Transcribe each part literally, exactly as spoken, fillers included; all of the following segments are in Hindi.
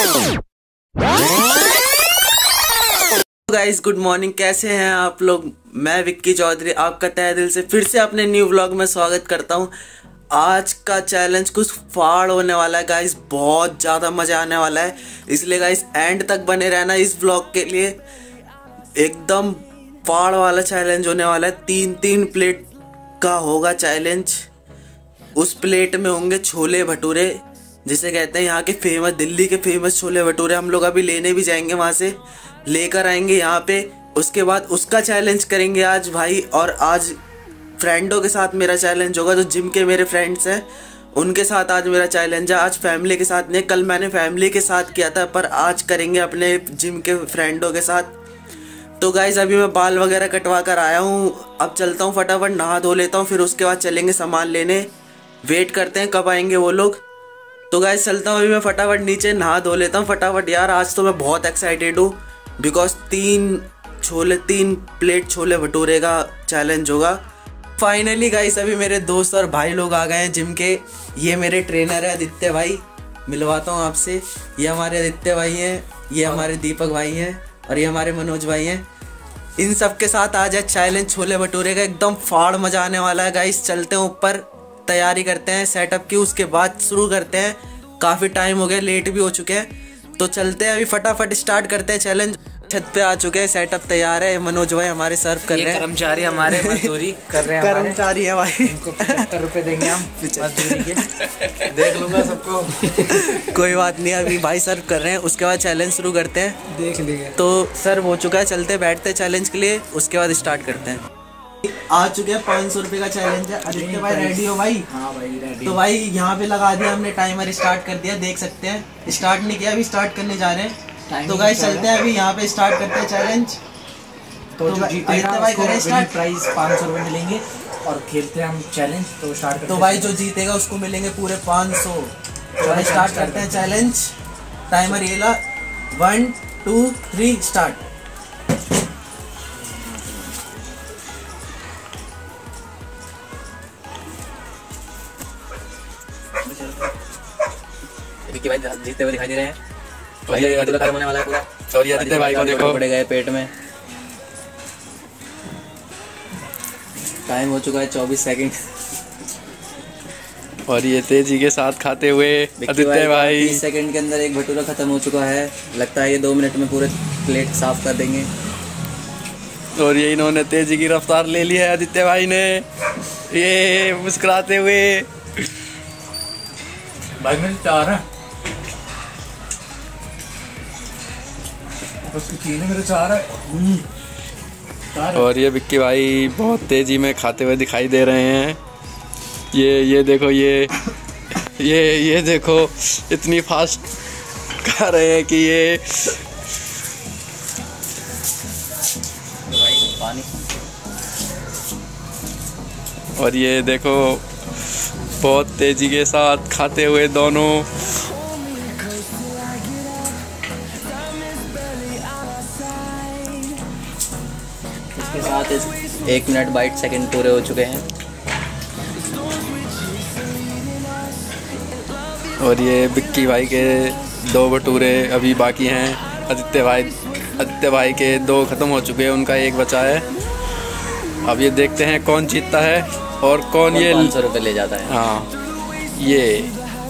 गाइस गुड मॉर्निंग, कैसे हैं आप लोग। मैं विक्की चौधरी आपका तहे दिल से फिर से अपने न्यू व्लॉग में स्वागत करता हूं। आज का चैलेंज कुछ फाड़ होने वाला है गाइस, बहुत ज़्यादा मज़ा आने वाला है, इसलिए गाइस एंड तक बने रहना इस व्लॉग के लिए। एकदम फाड़ वाला चैलेंज होने वाला है। तीन तीन प्लेट का होगा चैलेंज। उस प्लेट में होंगे छोले भटूरे, जिसे कहते हैं यहाँ के फेमस, दिल्ली के फेमस छोले भटूरे। हम लोग अभी लेने भी जाएंगे, वहाँ से लेकर आएंगे यहाँ पे। उसके बाद उसका चैलेंज करेंगे आज भाई। और आज फ्रेंडों के साथ मेरा चैलेंज होगा, जो जिम के मेरे फ्रेंड्स हैं उनके साथ आज मेरा चैलेंज है। आज फैमिली के साथ नहीं, कल मैंने फैमिली के साथ किया था, पर आज करेंगे अपने जिम के फ्रेंडों के साथ। तो गाइज अभी मैं बाल वगैरह कटवा कर आया हूँ, अब चलता हूँ फटाफट नहा धो लेता हूँ, फिर उसके बाद चलेंगे सामान लेने। वेट करते हैं कब आएंगे वो लोग। तो गाइज चलता हूँ अभी मैं फटाफट नीचे, नहा धो लेता हूँ फटाफट। यार आज तो मैं बहुत एक्साइटेड हूँ, बिकॉज तीन छोले तीन प्लेट छोले भटूरे का चैलेंज होगा। फाइनली गाइस अभी मेरे दोस्त और भाई लोग आ गए हैं जिम के। ये मेरे ट्रेनर है आदित्य भाई, मिलवाता हूँ आपसे। ये हमारे आदित्य भाई हैं, ये हमारे दीपक भाई हैं, और ये हमारे मनोज भाई हैं। इन सब के साथ आज है चैलेंज छोले भटूरे का। एकदम फाड़ मजा आने वाला है गाइस। चलते हैं ऊपर, तैयारी करते हैं सेटअप की, उसके बाद शुरू करते हैं। काफ़ी टाइम हो गया, लेट भी हो चुके हैं, तो चलते हैं अभी फटाफट स्टार्ट करते हैं चैलेंज। छत पे आ चुके हैं, सेटअप तैयार है। मनोज भाई हमारे सर्व कर रहे हैं, कर्मचारी हमारे मजदूरी कर रहे हैं। कर्मचारी है भाई, इनको पचहत्तर रुपए देंगे हम मजदूरी के। देख लूंगा सबको। कोई बात नहीं, अभी भाई सर्व कर रहे हैं, उसके बाद चैलेंज शुरू करते हैं। देख लीजिए, तो सर्व हो चुका है, चलते बैठते हैं चैलेंज के लिए, उसके बाद स्टार्ट करते हैं। आ चुके हैं, पाँच सौ रुपये का चैलेंज है। आदित्य भाई रेडी हो भाई? हाँ भाई रेडी। तो भाई यहाँ पे लगा दिया हमने, टाइमर स्टार्ट कर दिया, देख सकते हैं। स्टार्ट नहीं किया, अभी स्टार्ट करने जा रहे हैं। तो गाइस चलते हैं अभी यहाँ पे, स्टार्ट करते हैं चैलेंज। तो जो जीतेगा उसको स्टार्ट प्राइस पाँच सौ रुपये मिलेंगे, और खेलते हैं हम चैलेंज। तो स्टार्ट करते तो भाई जो जीतेगा उसको मिलेंगे पूरे पाँच सौ। तो स्टार्ट करते हैं चैलेंज। टाइमर ये ला, one two three start. Vicky भाई जीतते हुए दिखाई दे रहे हैं। भाई कर्म होने वाला है पूरा। सॉरी आदित्य भाई को देखो, पड़े गए पेट में। टाइम हो चुका है चौबीस सेकंड, और ये तेजी के साथ खाते हुए आदित्य भाई तीस सेकंड के अंदर एक भटूरा खत्म हो चुका है। लगता है ये दो मिनट में पूरे प्लेट साफ कर देंगे। और ये इन्होंने तेजी की रफ्तार ले ली है आदित्य भाई ने, ये मुस्कुराते हुए। भाई मैं चाह रहा उसकी चीज़ मेरे चाह रहा है। और ये विक्की भाई बहुत तेजी में खाते हुए दिखाई दे रहे हैं। ये ये देखो, ये ये ये देखो, इतनी फास्ट खा रहे हैं कि ये पानी। और ये देखो बहुत तेजी के साथ खाते हुए दोनों। इसके साथ इस एक मिनट बाईस सेकंड पूरे हो चुके हैं। और ये विक्की भाई के दो भटूरे अभी बाकी हैं। आदित्य भाई आदित्य भाई के दो ख़त्म हो चुके हैं, उनका एक बचा है। अब ये देखते हैं कौन जीतता है और कौन ये पाँच सौ रुपये ले जाता है। हाँ ये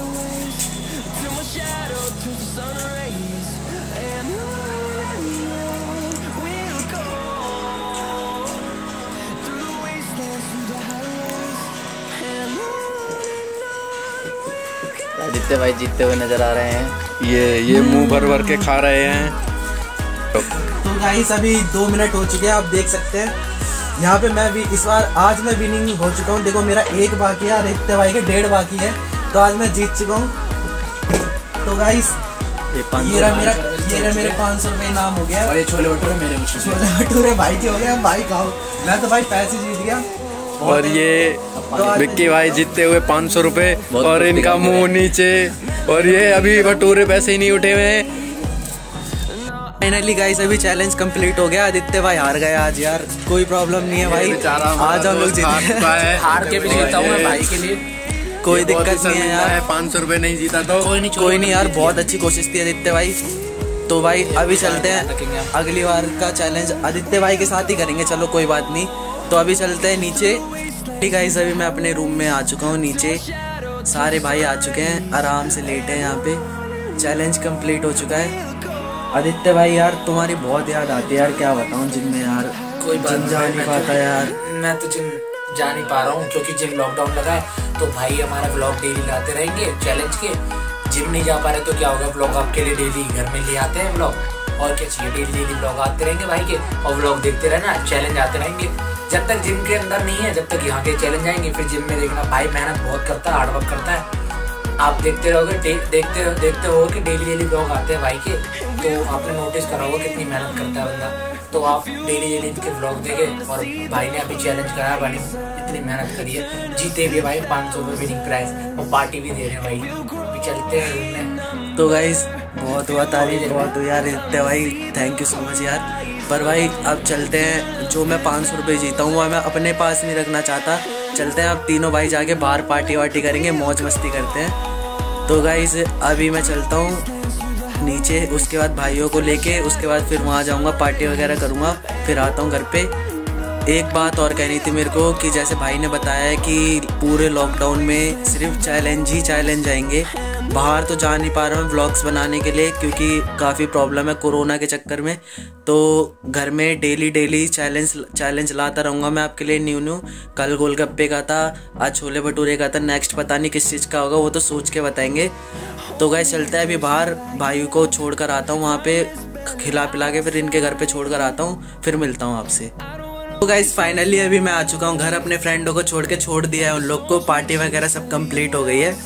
आदित्य भाई जीतते हुए नजर आ रहे हैं। ये ये मुंह भर भर के खा रहे हैं। तो गाइस अभी दो मिनट हो चुके हैं, आप देख सकते हैं। यहाँ पे मैं भी इस बार आज मैं विनिंग हो चुका हूँ। देखो मेरा एक बाकी है, आदित्य भाई के डेढ़ बाकी है, तो आज मैं जीत चुका हूँ। तो गाइस ये रहा मेरा ये रहा मेरे पाँच सौ रुपये इनाम हो गया। और ये छोले भटूरे मेरे छोले भटूरे भाई के हो गए, भाई खाओ। मैं तो भाई पैसे जीत गया। और ये विक्की भाई जीतते हुए पाँच सौ रुपये, और इनका मुंह नीचे। और ये अभी भटूरे पैसे ही नहीं उठे हुए हैं। फाइनली गाइस अभी चैलेंज कंप्लीट हो गया। आदित्य भाई हार गए आज। यार कोई प्रॉब्लम नहीं है भाई, आज हम लोग जीत गए। हार के भी जीता हूँ मैं भाई के लिए। कोई दिक्कत नहीं है यार, पाँच सौ रुपए नहीं जीता तो कोई नहीं कोई नहीं यार, बहुत अच्छी कोशिश थी आदित्य भाई। तो भाई अभी चलते हैं, अगली बार का चैलेंज आदित्य भाई के साथ ही करेंगे, चलो कोई बात नहीं। तो अभी चलते हैं नीचे। ठीक है, अभी मैं अपने रूम में आ चुका हूँ, नीचे सारे भाई आ चुके हैं, आराम से लेटे हैं यहाँ पे। चैलेंज कंप्लीट हो चुका है। आदित्य भाई यार तुम्हारी बहुत याद आती है यार, क्या बताऊँ जिम में यार, कोई जिम जा नहीं पाता यार। मैं तो जिम जा नहीं पा रहा हूँ क्योंकि जिम लॉकडाउन लगा है। तो भाई हमारा व्लॉग डेली लाते रहेंगे चैलेंज के। जिम नहीं जा पा रहे तो क्या होगा, व्लॉग आपके लिए डेली घर में ले आते हैं व्लॉग। और क्या चाहिए, डेली डेली व्लॉग आते रहेंगे भाई के, और व्लॉग देखते रहना, चैलेंज आते रहेंगे। जब तक जिम के अंदर नहीं है, जब तक यहाँ के चैलेंज आएंगे, फिर जिम में देखना भाई मेहनत बहुत करता है, हार्डवर्क करता है। आप देखते रहोगे, देखते देखते हो कि डेली डेली ब्लॉग आते हैं भाई के, तो आपने नोटिस करा होगा कितनी मेहनत करता है बंदा। तो आप डेली डेली इनके ब्लॉग देखें। और भाई ने अभी चैलेंज कराया, भाई ने इतनी मेहनत करी है, जीते भी भाई पाँच सौ रुपये विनिंग प्राइस, और पार्टी भी दे रहे हैं भाई। अभी चलते हैं। तो गाइस बहुत हुआ तारीफ, बहुत हुआ यार आदित्य भाई, थैंक यू सो मच यार। पर भाई अब चलते हैं, जो मैं पाँच सौ रुपये जीता हूँ वह मैं अपने पास नहीं रखना चाहता। चलते हैं अब तीनों भाई जाके बाहर पार्टी वार्टी करेंगे, मौज मस्ती करते हैं। तो गाइस अभी मैं चलता हूँ नीचे, उसके बाद भाइयों को लेके, उसके बाद फिर वहाँ जाऊँगा, पार्टी वगैरह करूँगा, फिर आता हूँ घर पे। एक बात और कहनी थी मेरे को कि जैसे भाई ने बताया है कि पूरे लॉकडाउन में सिर्फ चैलेंज ही चैलेंज आएंगे, बाहर तो जा नहीं पा रहा हूँ व्लॉग्स बनाने के लिए क्योंकि काफ़ी प्रॉब्लम है कोरोना के चक्कर में। तो घर में डेली डेली चैलेंज चैलेंज लाता रहूँगा मैं आपके लिए न्यू न्यू। कल गोलगप्पे का था, आज छोले भटूरे का था, नेक्स्ट पता नहीं किस चीज़ का होगा, वो तो सोच के बताएंगे। तो गाइस चलते हैं अभी बाहर, भाई को छोड़ कर आता हूँ वहाँ पे, खिला पिला के फिर इनके घर पे छोड़ कर आता हूँ, फिर मिलता हूँ आपसे। तो गाइस फाइनली अभी मैं आ चुका हूँ घर, अपने फ्रेंडों को छोड़ के छोड़ दिया है उन लोग को, पार्टी वगैरह सब कंप्लीट हो गई है।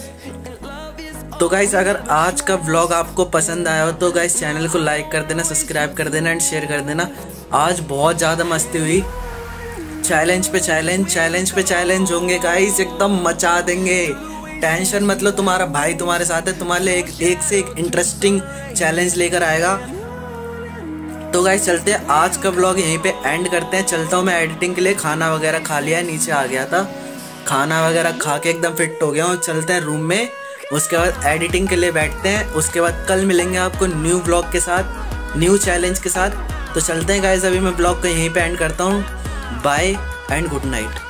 तो गाइस अगर आज का व्लॉग आपको पसंद आया हो तो गाइस चैनल को लाइक कर देना, सब्सक्राइब कर देना एंड शेयर कर देना। आज बहुत ज़्यादा मस्ती हुई, चैलेंज पे चैलेंज चैलेंज पे चैलेंज होंगे गाइस, एकदम मचा देंगे। टेंशन मतलब, तुम्हारा भाई तुम्हारे साथ है, तुम्हारे लिए एक, एक से एक इंटरेस्टिंग चैलेंज लेकर आएगा। तो गाइस चलते हैं, आज का व्लॉग यहीं पे एंड करते हैं। चलता हूँ मैं एडिटिंग के लिए, खाना वगैरह खा लिया, नीचे आ गया था, खाना वगैरह खा के एकदम फिट हो गया हूँ। चलते हैं रूम में, उसके बाद एडिटिंग के लिए बैठते हैं, उसके बाद कल मिलेंगे आपको न्यू व्लॉग के साथ, न्यू चैलेंज के साथ। तो चलते हैं गाइस, अभी मैं व्लॉग को यहीं पे एंड करता हूँ। Bye and good night.